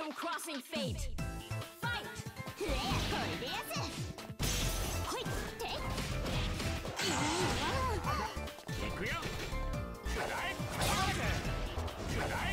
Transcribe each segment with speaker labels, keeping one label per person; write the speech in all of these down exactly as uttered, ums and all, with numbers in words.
Speaker 1: from crossing fate. Fight! レアこれでやす。ほい、て。
Speaker 2: 行くよ。フライ。フライ。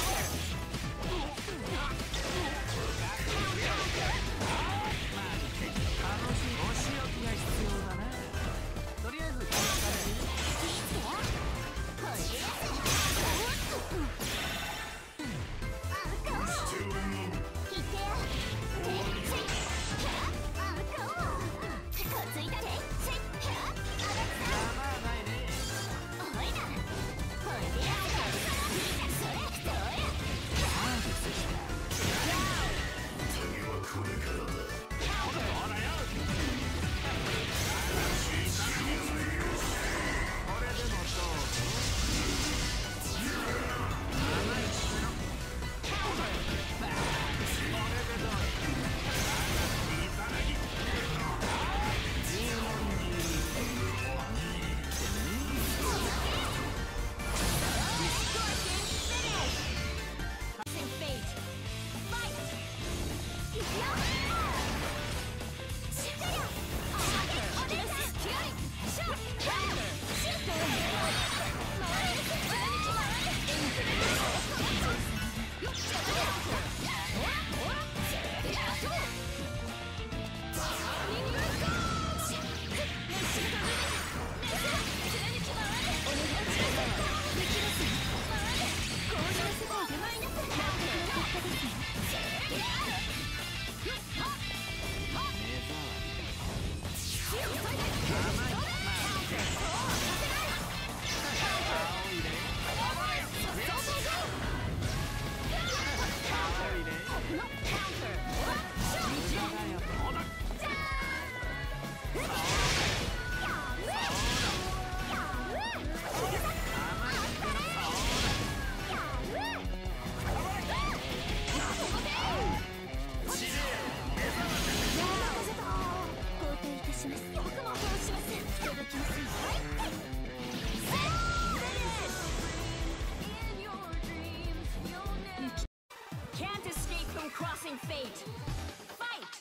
Speaker 2: 楽しいお仕置きが必要だな。とりあえずこんな感じ。これでやす。Crossing fate. Fight!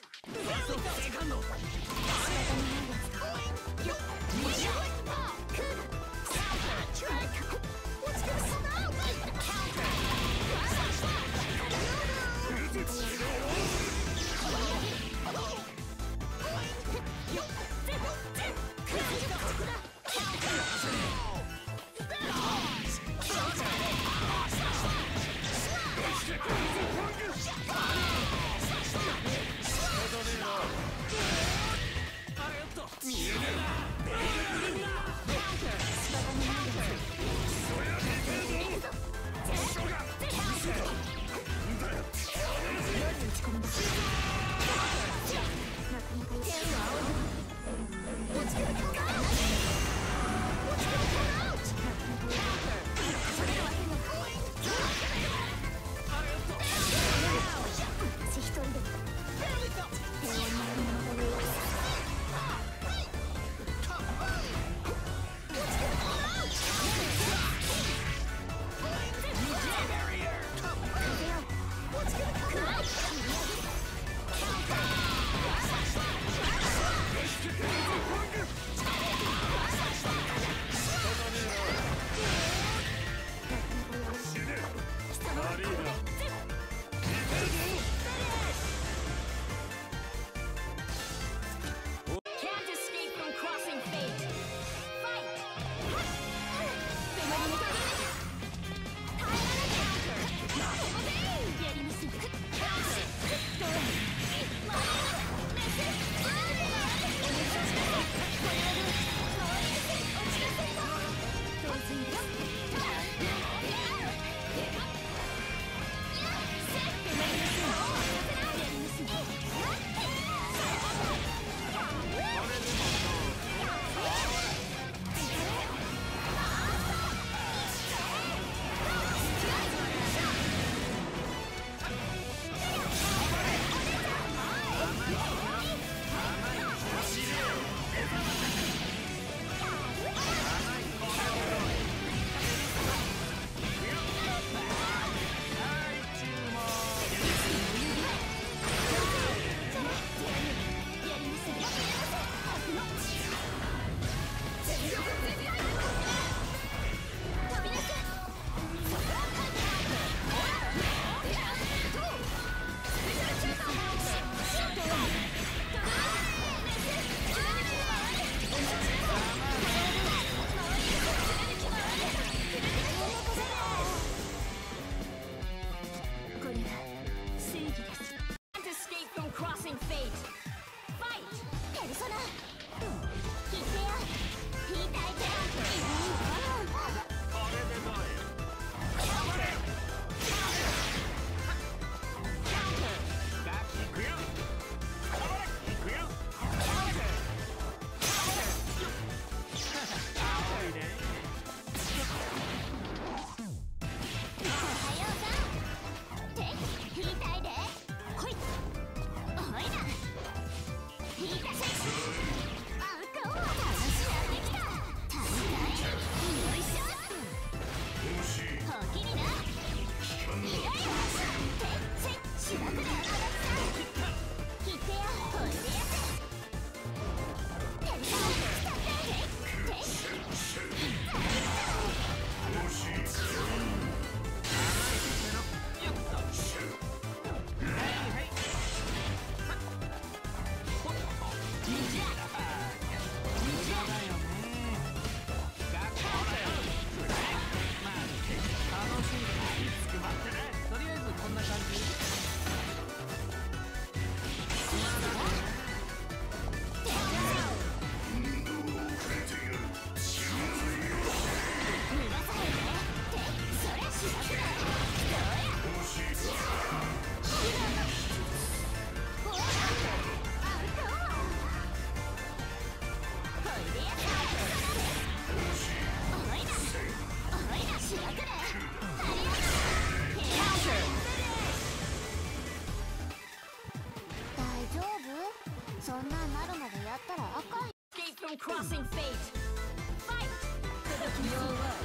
Speaker 1: そんなんなるまでやったらあかん。
Speaker 3: Escape from crossing fate. Fight.
Speaker 1: Your work.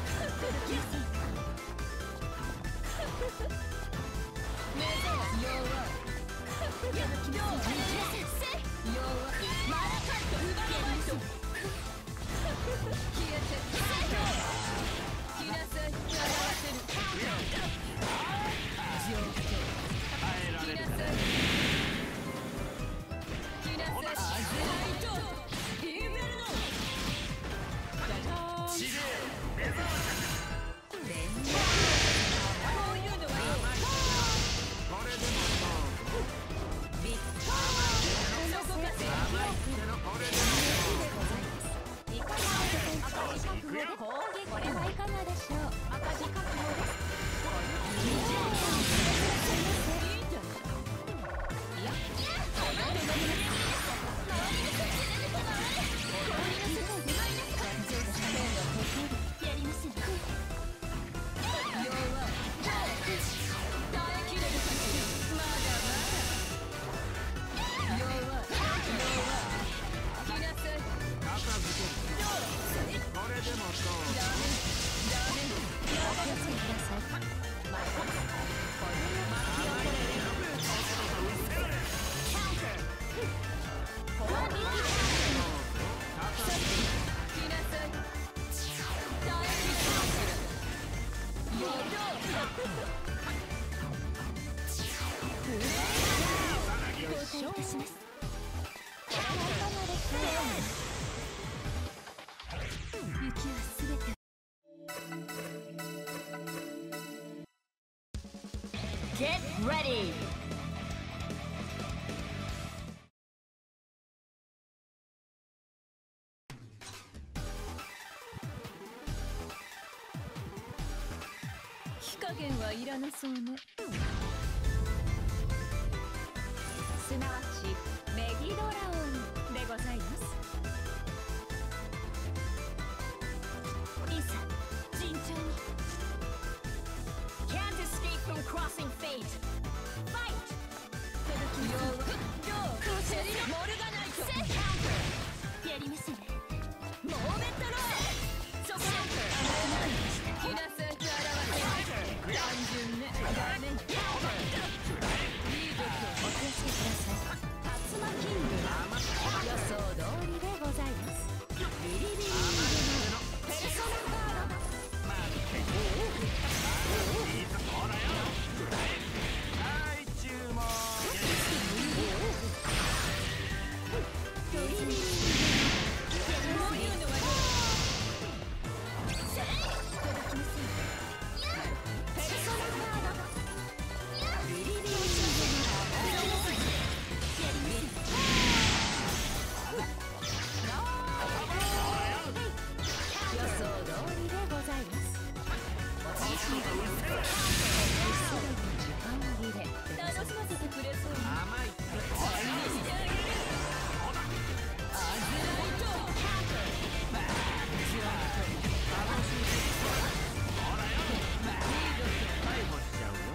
Speaker 1: Your work. Your work.
Speaker 3: マラカットウバラマイト。
Speaker 1: 消えて。来なさい。表せる。状況。
Speaker 2: 耐えられるかな。
Speaker 1: 来なさい。アズライト。インフェルノ。
Speaker 2: 地で目覚まし
Speaker 1: こういうのは
Speaker 2: これでも
Speaker 1: ビッグ。
Speaker 2: 甘いってのこれでも
Speaker 1: いかがで赤字覚悟で攻撃。これはいかがでしょう。赤字覚悟です。いいんじゃない。いや、やりますよ。弱い。耐えきれるかしら。まだまだ。弱い。弱い。来なさい。
Speaker 2: 片付けるこれでもどう
Speaker 1: ダメ。ダメ。お気をつけください。また。これは巻き起これる。
Speaker 3: Get ready.
Speaker 1: 「火加減はいらなそうね」すなわちメギドラオンでございます。いざ慎重に。
Speaker 3: Can't escape from crossing fate. Fight.
Speaker 1: モルガナイト。やりますね。
Speaker 3: モーメントロー。そこ
Speaker 1: 来なさい。表せ。単純ね。ダメね。リード君お気をつけください。竜巻キング予想通りでございます。ビリビリのペルソナカード。
Speaker 2: いいところよはい注文
Speaker 1: ビリビリこういうのはどう？届きません。ペルソナカード。ビリビリやり予想通りでございます。楽しませてくれそうに。
Speaker 2: 甘いって
Speaker 1: 再現してあげる。アズライト。
Speaker 2: 逮捕しちゃうよ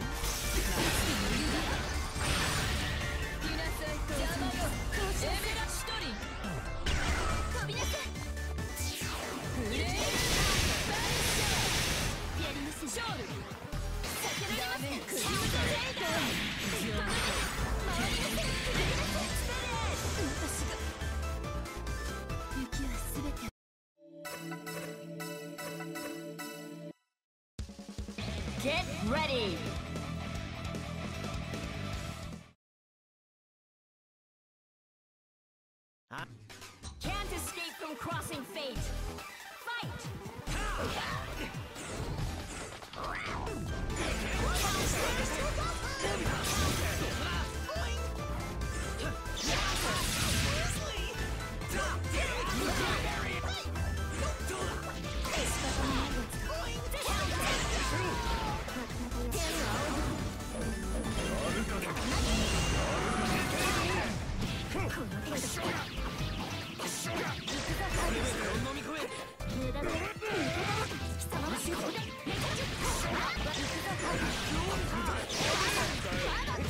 Speaker 1: 来なさい。邪魔よ。エメラシトリン。飛びなさい。フレーム。やります勝利。ダメ。クリムトレイダー。回りなさい。私が雪はすべて。
Speaker 3: Get ready. Can't escape from crossing fate. Fight.
Speaker 1: Come on.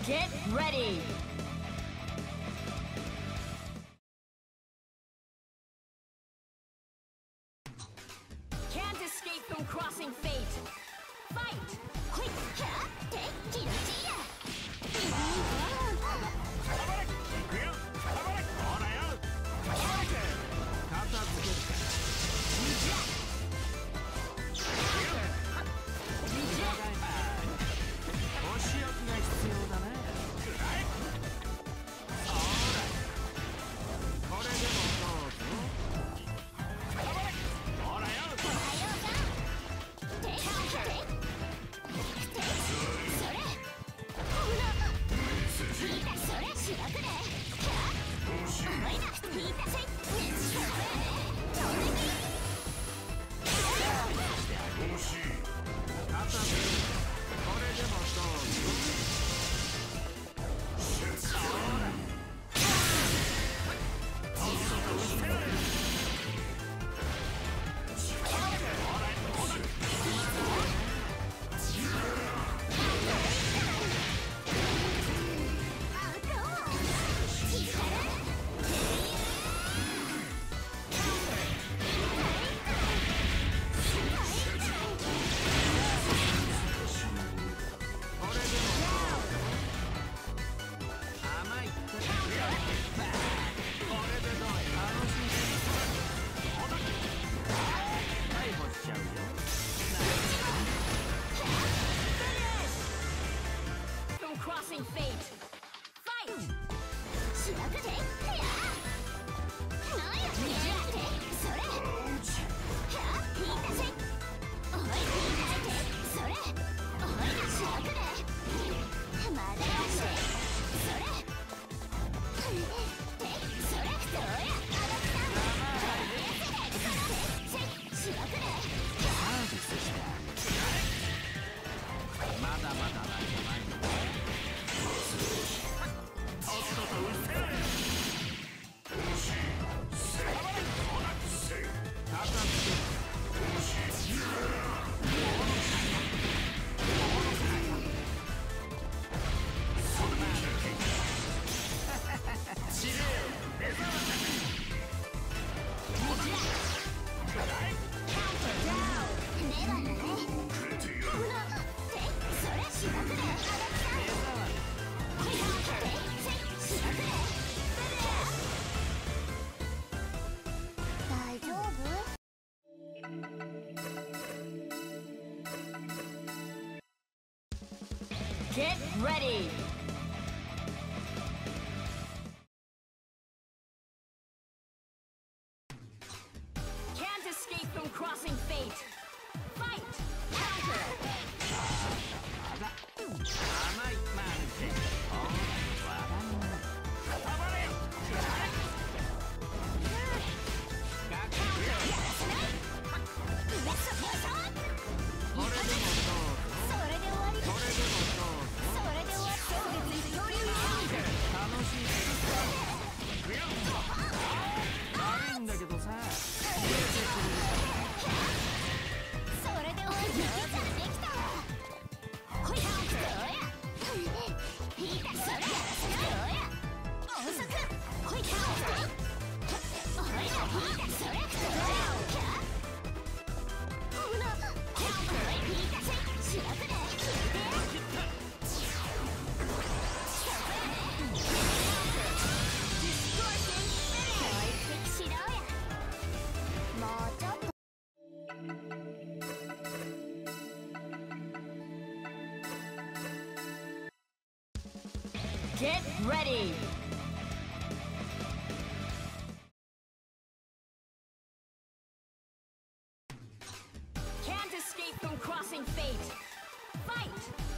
Speaker 3: Get ready! Can't escape from crossing fate! Fight! Quick! Take it! 大丈夫？ Get ready! Can't escape from crossing fate! Fight! Counter!
Speaker 2: 甘いなんてお笑いな固まれよこれでもどうぞそれで終わりこれでもどうぞそれで終わりそうですよ楽しいですよ悪いんだけどさ出てくるそれで終わりできたほいそうや引いたそれそうや音速ほいほいだ引いたそれそうやGet ready! Can't escape from crossing fate! Fight!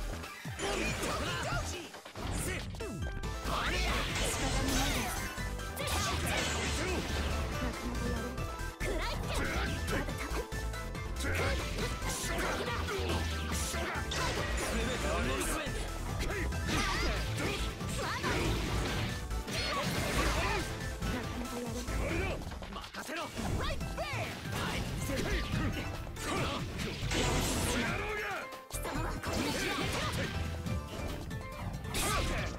Speaker 2: Right there! Counter!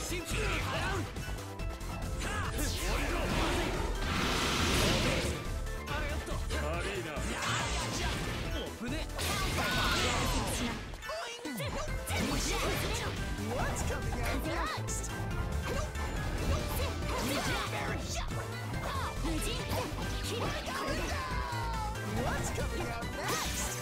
Speaker 2: 心中に払う。あれよっと悪いな。おぶね。What's coming out next? What's coming out next?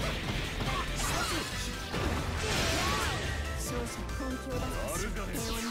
Speaker 2: 勝者本気を出す。